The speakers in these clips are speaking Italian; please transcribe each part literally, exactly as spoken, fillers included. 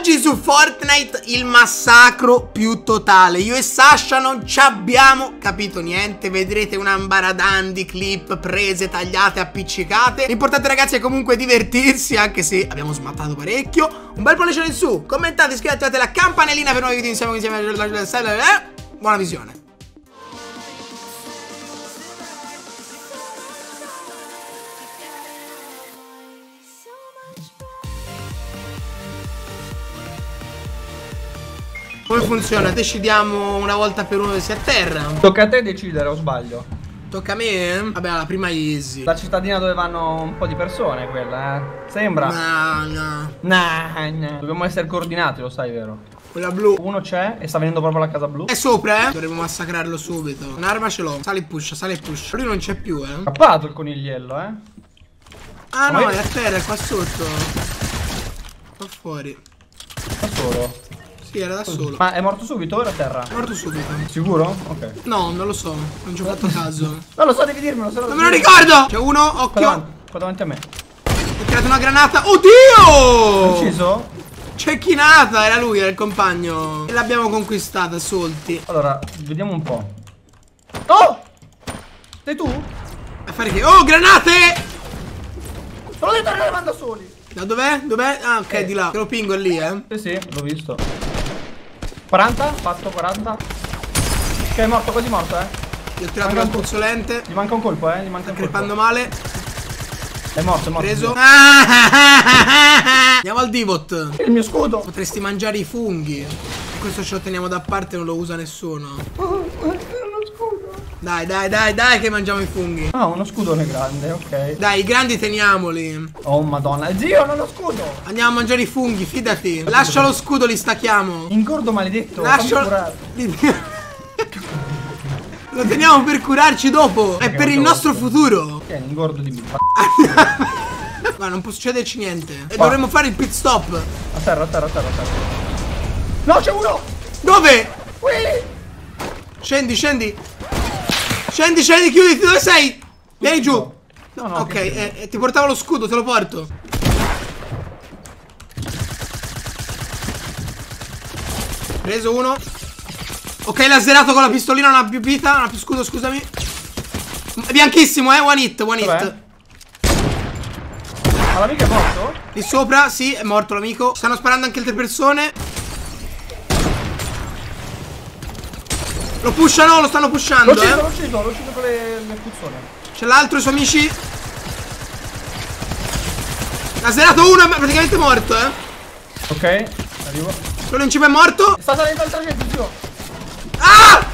Oggi su Fortnite il massacro più totale. Io e Sasha non ci abbiamo capito niente. Vedrete un ambaradan di clip prese, tagliate, appiccicate. L'importante ragazzi è comunque divertirsi, anche se abbiamo smattato parecchio. Un bel pollice in su, commentate, iscrivetevi, attivate la campanellina per nuovi video insieme insieme. Buona visione. Come funziona? Decidiamo una volta per uno che sia a terra. Tocca a te decidere, o sbaglio? Tocca a me? Vabbè, la prima easy. La cittadina dove vanno un po' di persone, quella, eh? Sembra? No, no. Nah, nah. Dobbiamo essere coordinati, lo sai, vero? Quella blu. Uno c'è e sta venendo proprio alla casa blu. È sopra, eh? Dovremmo massacrarlo subito. Un'arma ce l'ho. Sale e push, sale e push. Lui non c'è più, eh? Scappato il conigliello, eh? Ah, Ma no, io... è a terra, è qua sotto. Qua fuori. Da solo. Sì, era da solo. Ma è morto subito o era a terra? È morto subito. Sicuro? Ok. No, non lo so. Non ci ho fatto caso. Non lo so, devi dirmelo, se no... Non me lo ricordo! C'è uno, occhio. Qua davanti, qua davanti a me. Ho tirato una granata. Oddio! Hai ucciso? Cecchinata, era lui, era il compagno. E l'abbiamo conquistata, Solti. Allora, vediamo un po'. Oh! Sei tu? A fare che? Oh, granate! Te l'ho detto che le manda soli. Da dov'è? Dov'è? Ah, ok, Eh. di là. Te lo pingo è lì, eh. Sì, sì, l'ho visto. quaranta? Fatto quaranta. Ok, è morto, quasi morto, eh. Gli ho tirato Manca un un colpo. puzzolente. Gli manca un colpo, eh. Gli manca un colpo. Crepando male. È morto, è morto. Preso. Andiamo al divot. Il mio scudo. Potresti mangiare i funghi. Questo ce lo teniamo da parte, non lo usa nessuno. Oh, uno scudo. Dai, dai, dai, dai che mangiamo i funghi. Ah, uno scudone grande, ok. Dai, i grandi teniamoli. Oh, madonna. Zio, non ho scudo. Andiamo a mangiare i funghi, fidati. Lascia lo scudo, li stacchiamo. Ingordo maledetto. Lascia. Lo teniamo per curarci dopo. È per il nostro futuro. Tieni, ingordo di me. Ma non può succederci niente. E dovremmo fare il pit stop. A terra, a terra, a terra, a terra. No, c'è uno. Dove? Qui. Scendi, scendi. Scendi, scendi, chiuditi. Dove sei? Vieni giù. No, no, ok, eh, eh, ti portavo lo scudo, te lo porto. Preso uno. Ok, l'ha zerato con la pistolina, non ha più vita, non ha più scudo, scusami. È bianchissimo, eh, one hit, one hit. Ma l'amico è morto? Lì sopra, sì, è morto l'amico. Stanno sparando anche altre persone. Lo pushano, lo stanno pushando. L'ho ucciso, eh. l'ho ucciso, l'ho ucciso con le, le puzzone. C'è l'altro, i suoi amici. Ha zerato uno, è praticamente morto, eh. Ok, arrivo. Quello in cima è morto. Sta salendo altra gente, zio. Ah!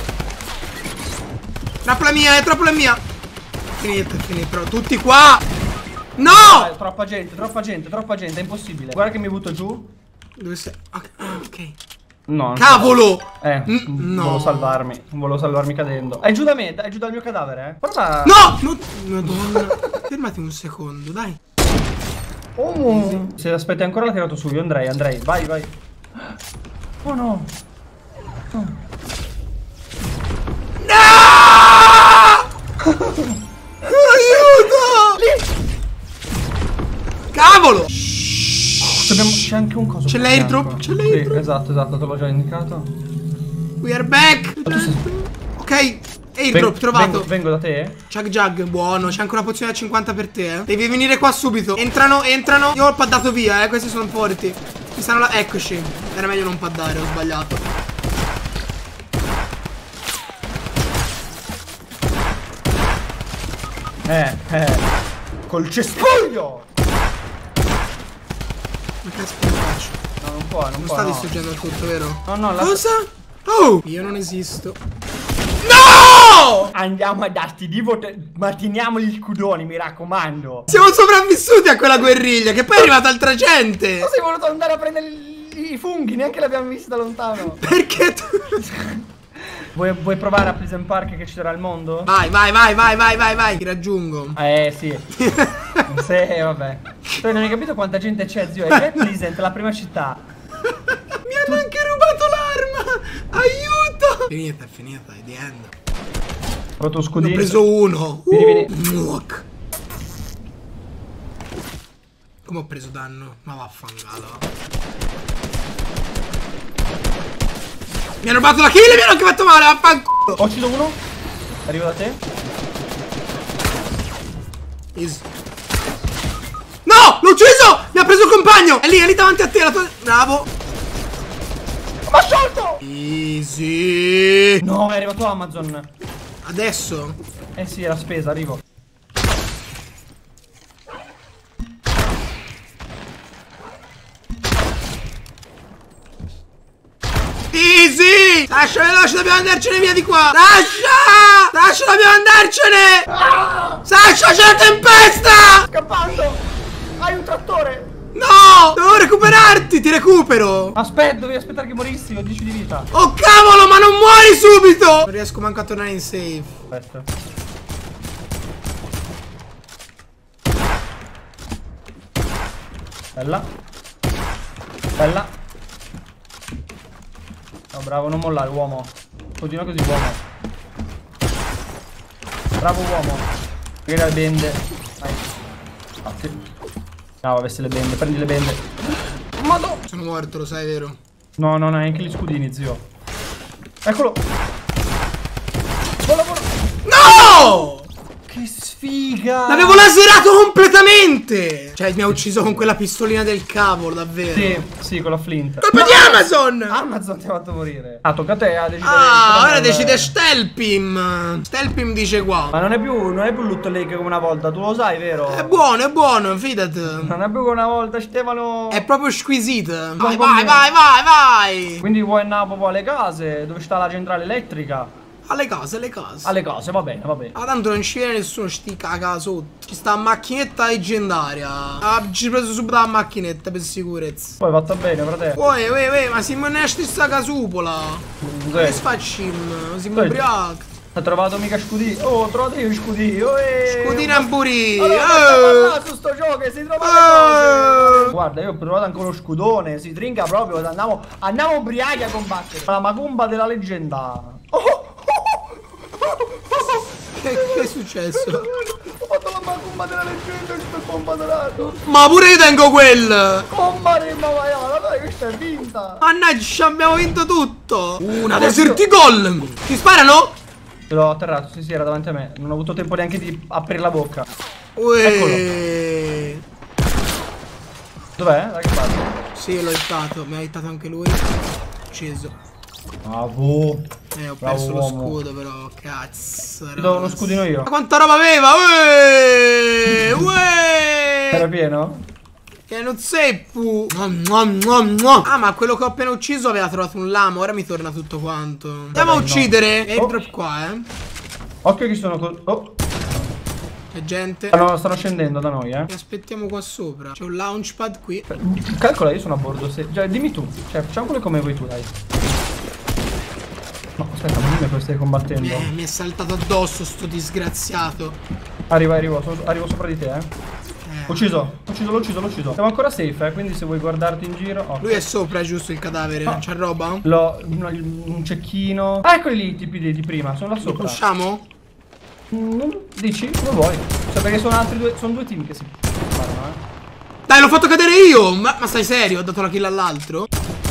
Trappola mia, è trappola mia. Finito, è finito, però tutti qua. No! Ah, troppa gente, troppa gente, troppa gente, è impossibile. Guarda che mi butto giù. Dove sei? Ok, ah, ok. No. Cavolo! Eh, N non no. volevo salvarmi, non volevo salvarmi cadendo. È giù da me, è giù dal mio cadavere, eh. Prova. No! No! Madonna. Fermati un secondo, dai. Oh. Se aspetti ancora l'ha tirato su, io andrei, andrei, vai, vai. Oh no. Oh. No! Aiuto! Lì. Cavolo! C'è anche un coso. C'è l'airdrop, c'è l'airdrop. Sì, esatto, esatto, te l'ho già indicato. We are back! Ok, airdrop trovato. Vengo, vengo da te? Chug Jug, buono, c'è anche una pozione da cinquanta per te, eh. Devi venire qua subito. Entrano, entrano. Io ho paddato via, eh, questi sono forti. Ci stanno là, eccoci. Era meglio non paddare, ho sbagliato. Eh, eh. Col cespuglio! Ma caspita faccio? No, non può, non, Non può. sta no. distruggendo il tutto, vero? No, no, la... Cosa? Oh! Io non esisto. No! Andiamo a darti di voto, ma teniamoli i scudoni, mi raccomando. Siamo sopravvissuti a quella guerriglia, che poi è arrivata altra gente. Ma sei voluto andare a prendere i, i funghi, neanche l'abbiamo visti da lontano. Perché tu... Vuoi, vuoi provare a Pleasant Park che ci sarà il mondo? Vai, vai, vai, vai, vai, vai, vai. Ti raggiungo. Eh, sì. Sì, vabbè. Tu non hai capito quanta gente c'è, zio. È Pleasant, la prima città. Mi hanno anche rubato l'arma. Aiuto. Finita, è finita, è the end. Rotto scudino. Ne ho preso uno. Vieni, vieni. Muoc. Come ho preso danno? Ma vaffanculo. Mi hanno rubato la kill e mi hanno anche fatto male, vaffanculo. Ho ucciso uno. Arrivo da te. Easy. No, l'ho ucciso. Mi ha preso il compagno. È lì, è lì davanti a te la tua... Bravo. Ma sciolto. Easy. No, è arrivato Amazon. Adesso? Eh sì, è la spesa, arrivo. Easy! Lascia veloce, dobbiamo andarcene via di qua! Lascia! Lascia, dobbiamo andarcene! Ah! Sasha, c'è la tempesta! Scappando! Hai un trattore! No! Devo recuperarti, ti recupero! Aspetta, devi aspettare che morissi, ho dieci di vita. Oh cavolo, ma non muori subito! Non riesco manco a tornare in safe. Aspetta. Bella. Bella. No, bravo, non mollare, uomo. Continua così, uomo. Bravo, uomo. Prendi le bende. Vai. Ah, sì. No, avessi le bende, prendi le bende. Madò. Sono morto, lo sai, vero? No, no, no, neanche gli scudini, zio. Eccolo. Buon lavoro. No! Che sfiga. L'avevo laserato completamente! Cioè, mi ha ucciso con quella pistolina del cavolo, davvero. Sì, sì, con la flint. Colpa No, di Amazon! Amazon ti ha fatto morire. Ah, tocca a te a decidere. Ah, come ora il- decide Stelpim. Stelpim dice qua. Ma non è più, non è più Loot Lake come una volta, tu lo sai, vero? È buono, è buono, fidati. Non è più come una volta, Stefano. È proprio squisito. Vai, con vai, me. vai, vai, vai. Quindi vuoi andare proprio alle case, dove sta la centrale elettrica? Alle cose, alle cose. Alle cose, va bene, va bene. Ah, tanto non ci viene nessuno, sti caga sotto. Ci sta la macchinetta leggendaria. Ah, ci ho preso subito la macchinetta per sicurezza. Poi fatta bene, fratello. Uè, uè, uè, ma siamo nella stessa casupola. Che Sì. facciamo? Siamo Sì. ubriachi. Ha trovato mica scudì. Oh, ho trovato io scudì. Oh, eh. Scudina Amburi. Allora, Eh. ma su sto gioco che si trova le Eh. cose. Guarda, io ho provato anche lo scudone. Si trinca proprio. Andiamo, andiamo ubriachi a combattere. La macumba della leggenda. Oh. Che, che è successo? Ho fatto la macumba della leggenda. Sto bomba dorato. Ma pure io tengo quel. Bomba di maiala. Dai, questa è vinta. Mannaggia, abbiamo vinto tutto. Una Oddio. Desert Golem. Ti sparano? Ce l'ho atterrato. Sì, sì, era davanti a me. Non ho avuto tempo neanche di aprire la bocca. Uè. Dov'è? Da che parte? Sì, l'ho hittato. Mi ha hittato anche lui. Ucciso. Bravo. Eh, ho Bravo perso lo uomo. scudo, però. Cazzo. Ti do uno scudino io. Ma quanta roba aveva? Uè. Uè. Era pieno? Che non sei pu. Ah, ma quello che ho appena ucciso aveva trovato un lamo. Ora mi torna tutto quanto. Andiamo a no. uccidere. E Oh. il drop qua, eh. Occhio che sono co- Oh. C'è gente. Ah, no, stanno scendendo da noi, eh. Mi aspettiamo qua sopra. C'è un launchpad qui. Calcola, io sono a bordo. Se... Cioè, dimmi tu. Cioè, facciamo quello come vuoi tu, dai. No, aspetta, ma dimmi come stai combattendo. Eh, mi è saltato addosso sto disgraziato. Arrivo, arrivo, sono- arrivo sopra di te, eh. Eh. Ucciso, ucciso, l'ho ucciso, l'ho ucciso. Siamo ancora safe, eh, quindi se vuoi guardarti in giro. Oh. Lui è sopra, giusto, il cadavere. Ah. C'è roba? L'ho. no, un cecchino. Ah, eccoli lì i tipi di, di prima, sono là Lo sopra. pusciamo? Mm, dici? Come vuoi. Cioè, perché sono altri due. Sono due team che si sparano, eh. Dai, l'ho fatto cadere io! Ma, ma stai serio? Ho dato la kill all'altro?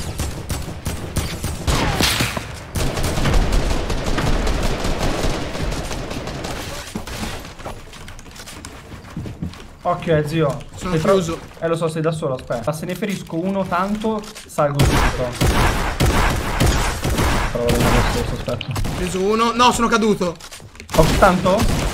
Ok, zio. Sono Sei pro- chiuso. Eh, lo so, sei da solo, aspetta. Ma se ne ferisco uno tanto, salgo subito. Provo a vedere lo stesso, aspetta. Ho preso uno. No, sono caduto. Ho tanto?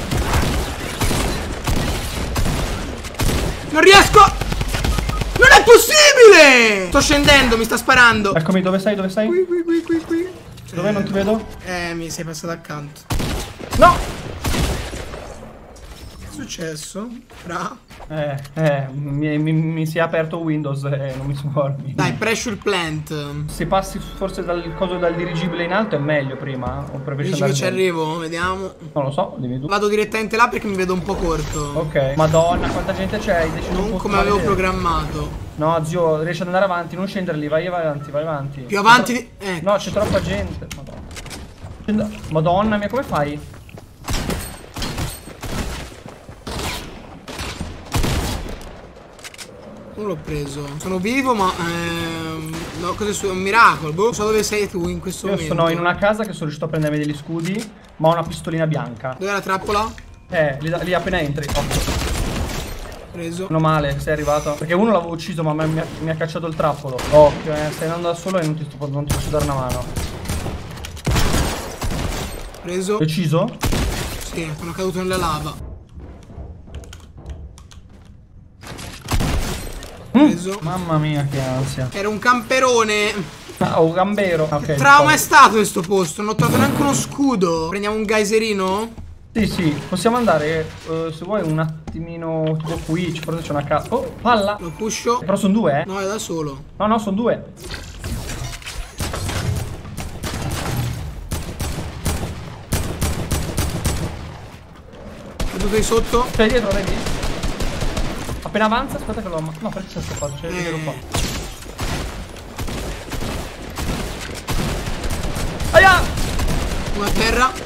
Non riesco! Non è possibile! Sto scendendo, mi sta sparando. Eccomi, dove sei? Dove sei? Qui, qui, qui, qui, qui. Dove non ti vedo? Eh, mi sei passato accanto. No! Che è successo? Fra? Eh, eh, mi, mi- mi si è aperto Windows e non mi sformi. Dai, pressure plant. Se passi forse dal coso dal dirigibile in alto è meglio prima. O preferisci Dici che andare ci dentro? arrivo? Vediamo. Non lo so, dimmi tu. Vado direttamente là perché mi vedo un po' corto. Ok. Madonna, quanta gente c'è? Hai deciso un Non po' come di avevo vedere. programmato. No, zio, riesci ad andare avanti, non scendere lì, vai avanti, vai avanti. Più avanti di... Ecco. No, c'è troppa gente. Madonna. Scenda- Madonna mia, come fai? Non l'ho preso. Sono vivo, ma... Ehm, no, so cosa è un miracolo. Boh, non so dove sei tu in questo Io momento. sono in una casa che sono riuscito a prendermi degli scudi, ma ho una pistolina bianca. Dov'è la trappola? Eh, lì, lì appena entri. Occhio. Preso. Meno male, sei arrivato. Perché uno l'avevo ucciso, ma mi ha, mi ha cacciato il trappolo. Occhio, eh, stai andando da solo e non ti, sto, non ti posso dare una mano. Preso. Deciso? Sì, sono caduto nella lava. Preso. Mm, mamma mia, che ansia. Era un camperone. Ah, un gambero. Ok. Che trauma è stato questo posto? Non ho trovato neanche uno scudo. Prendiamo un geyserino? Sì, sì, possiamo andare, uh, se vuoi, un attimino tipo qui, forse c'è una casa. Oh, palla! Lo pusho. Però sono due, eh? No, è da solo. No, no, sono due. Caduto di sotto. C'è dietro, vedi? Appena avanza, aspetta che lo... No, perché c'è scappato, c'è il vero qua. Aia! Uno a terra.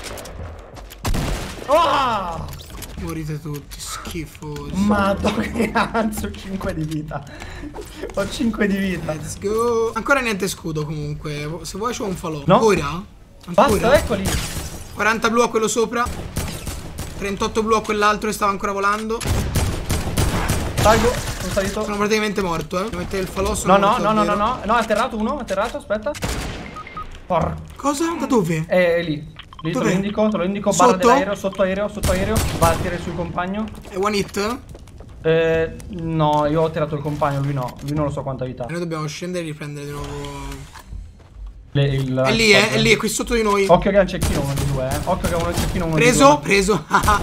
Oh! Morite tutti, schifosi. Madonna, che anzi, ho cinque di vita. Ho cinque di vita. Let's go. Ancora niente scudo comunque. Se vuoi c'ho un falò. No. Ancora? Basta, Ancora? eccoli. quaranta blu a quello sopra. trentotto blu a quell'altro che stava ancora volando. Salgo, sono salito. Sono praticamente morto, eh. Devo mettere il falò. Sono No, no, morto no, no, no, davvero. no. No, è atterrato uno, è atterrato, aspetta. Porca. Cosa? Da dove? È, è lì. Lì te lo Dov'è? indico, te lo indico. Barra Sotto? dell'aereo, sotto aereo, sotto aereo. Va a tirare sul compagno. È one hit? Eh, no, io ho tirato il compagno, lui no. Lui non lo so quanta vita. E noi dobbiamo scendere e riprendere di nuovo. Le, il, È lì, eh. È lì, è qui sotto di noi. Occhio che è un cecchino uno di due, eh. Occhio che è uno di cecchino uno Preso, di due. preso.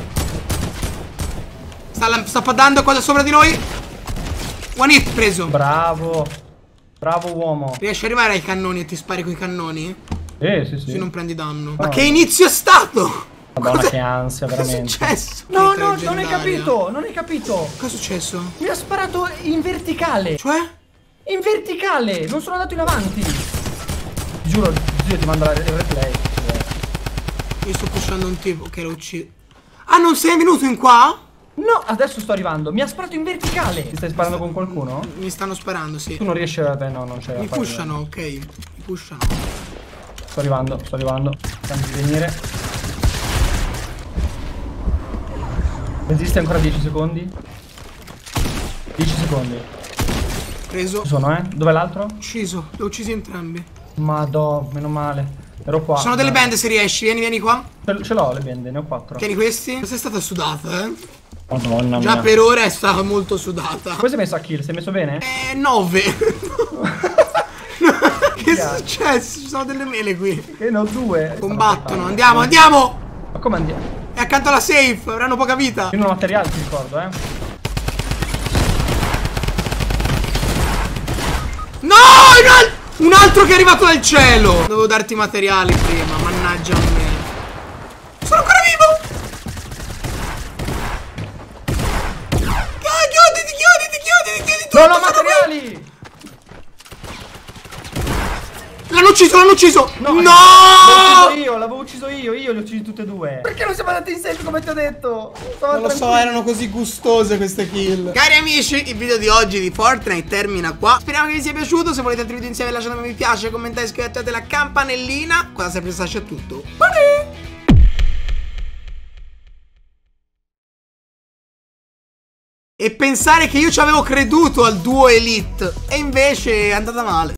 sta, sta paddando qua da sopra di noi. One hit, preso. Bravo. Bravo uomo. Riesci ad arrivare ai cannoni e ti spari coi cannoni? Eh, sì, sì. Così non prendi danno. Oh. Ma che inizio è stato? Madonna, Cosa- che ansia, Cosa è veramente. successo? No, Vita no, non hai leggendaria. capito, non hai capito. Cosa è successo? Mi ha sparato in verticale. Cioè? In verticale, non sono andato in avanti. Ti giuro, zio, ti mando la- il replay. Io sto pushando un tipo che lo ucciso. Ah, non sei venuto in qua? No, adesso sto arrivando. Mi ha sparato in verticale. Ti stai sparando con qualcuno? Mi stanno sparando, sì. Tu non riesci a... Beh, no, non c'è. Mi da fare. pushano, ok. Mi pushano. Sto arrivando, sto arrivando. Tanto di venire. Resiste ancora dieci secondi. dieci secondi. Preso. Ci sono, eh? Dov'è l'altro? Ucciso. Li ho uccisi entrambi. Madò, meno male. Ero qua. Sono delle bende se riesci. Vieni, vieni qua. Ce, ce l'ho le bende, ne ho quattro. Tieni questi. Questa è stata sudata, eh. Madonna Già mia. per ora è stata molto sudata. Come sei messo a kill? Sei messo bene? Eh, nove. Che è successo? Ci sono delle mele qui. Che ne ho due. Combattono. Andiamo, andiamo. Ma come andiamo? È accanto alla safe. Avranno poca vita. Io non ho materiale, ti ricordo, eh. No! Un, al un altro che è arrivato dal cielo. Dovevo darti materiali prima. Mannaggia a me. Sono ancora vivo. Chiuditi, chiuditi, chiuditi, chiuditi tutto. Non ho materiali! L'hanno ucciso, l'hanno ucciso. No! No! L'avevo ucciso io, l'avevo ucciso io, io li ho uccisi tutti e due. Perché non siamo andati in safe come ti ho detto? Stavo Non lo so, tranquillo. erano così gustose queste kill. Cari amici, il video di oggi di Fortnite termina qua. Speriamo che vi sia piaciuto. Se volete altri video insieme lasciate un mi piace, commentate, iscrivetevi alla campanellina. Qua sempre Sasha è tutto. Buonanotte! E pensare che io ci avevo creduto al duo Elite e invece è andata male.